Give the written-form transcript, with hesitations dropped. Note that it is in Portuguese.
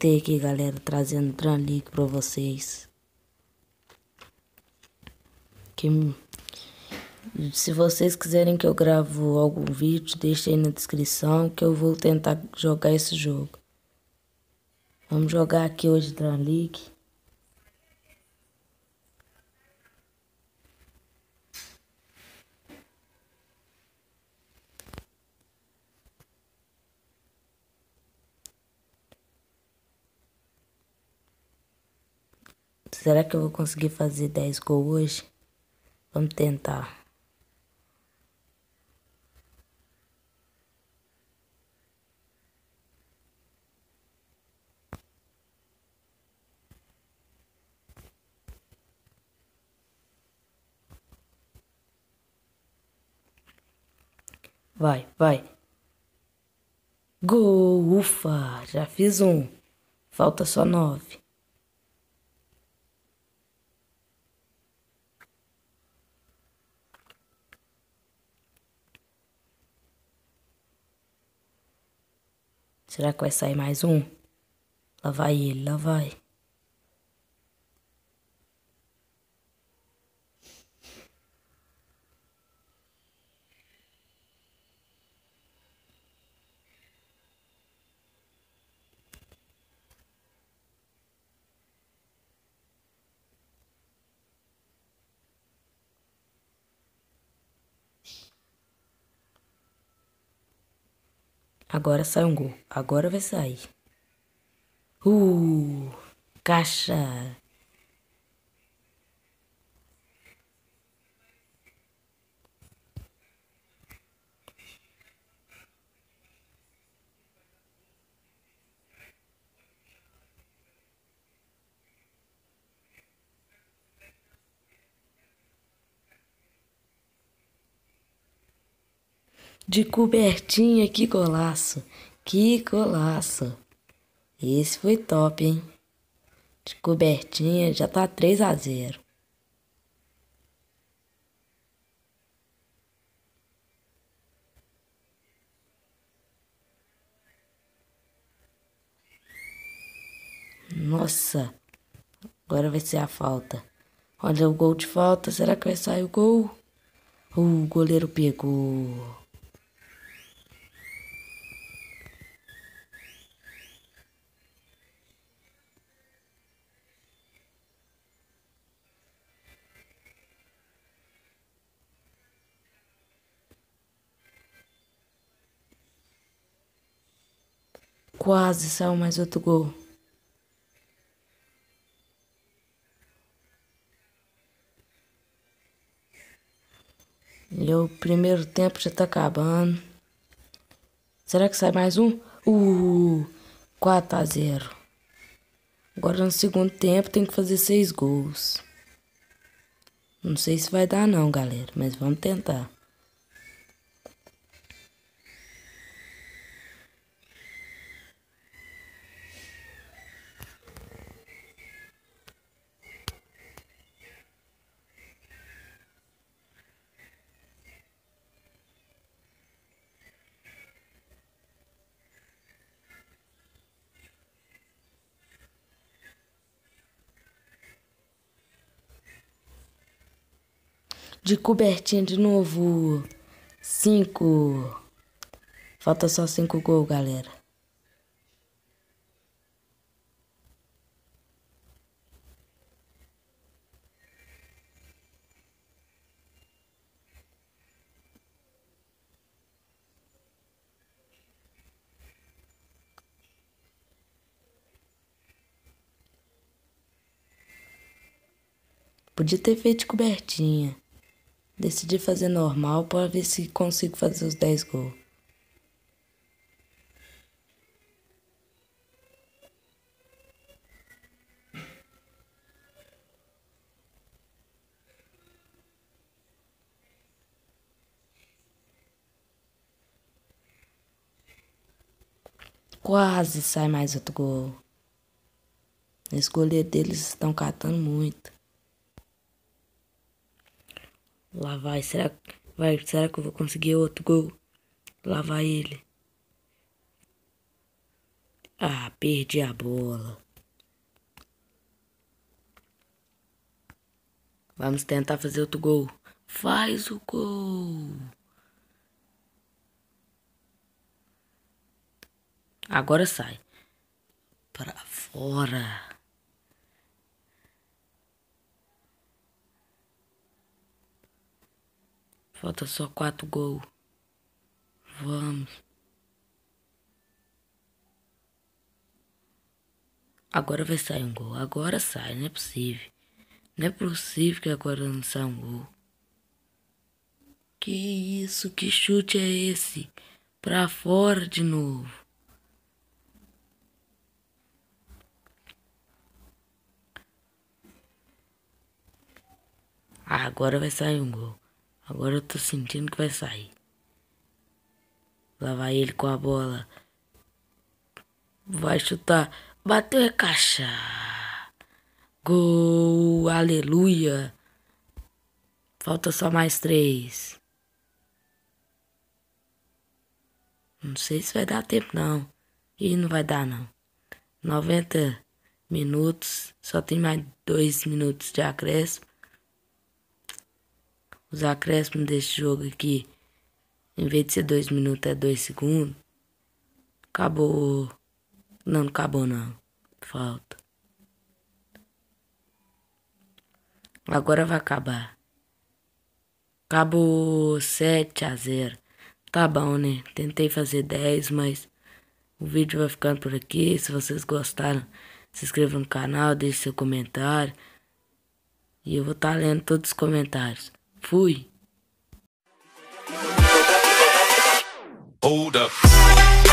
Voltei aqui, galera, trazendo Dran League pra vocês. Se vocês quiserem que eu gravo algum vídeo, deixe aí na descrição que eu vou tentar jogar esse jogo. Vamos jogar aqui hoje Dran League. Será que eu vou conseguir fazer 10 gols hoje? Vamos tentar. Vai, vai. Gol, ufa, já fiz um. Falta só 9. Será que vai sair mais um? Lá vai ele, lá vai. Agora sai um gol. Agora vai sair. Caixa. De cobertinha, que golaço. Que golaço. Esse foi top, hein? De cobertinha, já tá 3-0. Nossa. Agora vai ser a falta. Olha o gol de falta. Será que vai sair o gol? O goleiro pegou. Quase saiu mais outro gol. E o primeiro tempo já tá acabando. Será que sai mais um? 4-0. Agora no segundo tempo tem que fazer 6 gols. Não sei se vai dar não, galera, mas vamos tentar. De cobertinha de novo. 5. Falta só 5 gols, galera. Podia ter feito de cobertinha. Decidi fazer normal para ver se consigo fazer os 10 gols. Quase sai mais outro gol. Esse goleiro deles estão catando muito. Lá vai, será que eu vou conseguir outro gol? Lá vai ele. Ah, perdi a bola. Vamos tentar fazer outro gol. Faz o gol. Agora sai. Pra fora. Falta só 4 gols. Vamos. Agora vai sair um gol. Agora sai, não é possível. Não é possível que agora não saia um gol. Que isso? Que chute é esse? Pra fora de novo. Ah, agora vai sair um gol. Agora eu tô sentindo que vai sair. Lá vai ele com a bola. Vai chutar. Bateu é caixa. Gol. Aleluia. Falta só mais 3. Não sei se vai dar tempo não. E não vai dar não. 90 minutos. Só tem mais 2 minutos de acréscimo. Os acréscimos desse jogo aqui, em vez de ser 2 minutos, é 2 segundos. Acabou. Não, não acabou não. Falta. Agora vai acabar. Acabou 7-0. Tá bom, né? Tentei fazer 10, mas o vídeo vai ficando por aqui. Se vocês gostaram, se inscreva no canal, deixe seu comentário. E eu vou estar lendo todos os comentários. Fui! Hold up.